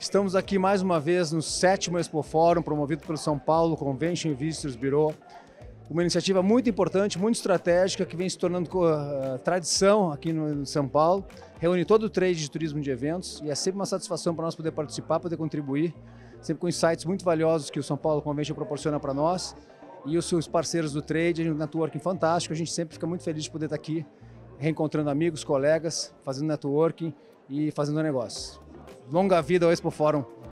Estamos aqui mais uma vez no 7º Expo Fórum, promovido pelo São Paulo Convention Visitors Bureau. Uma iniciativa muito importante, muito estratégica, que vem se tornando tradição aqui no São Paulo. Reúne todo o trade de turismo de eventos e é sempre uma satisfação para nós poder participar, poder contribuir, sempre com insights muito valiosos que o São Paulo Convention proporciona para nós. E os seus parceiros do trade, um networking fantástico. A gente sempre fica muito feliz de poder estar aqui, reencontrando amigos, colegas, fazendo networking e fazendo negócios. Longa vida ao Expo Fórum.